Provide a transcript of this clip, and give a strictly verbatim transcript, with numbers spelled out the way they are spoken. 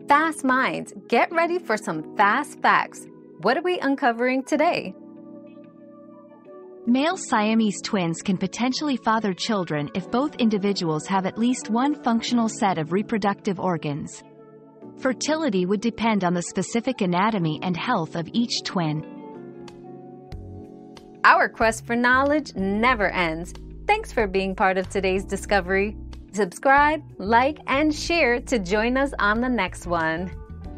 Fast minds, get ready for some fast facts. What are we uncovering today? Male Siamese twins can potentially father children if both individuals have at least one functional set of reproductive organs. Fertility would depend on the specific anatomy and health of each twin. Our quest for knowledge never ends. Thanks for being part of today's discovery. Subscribe, like, and share to join us on the next one.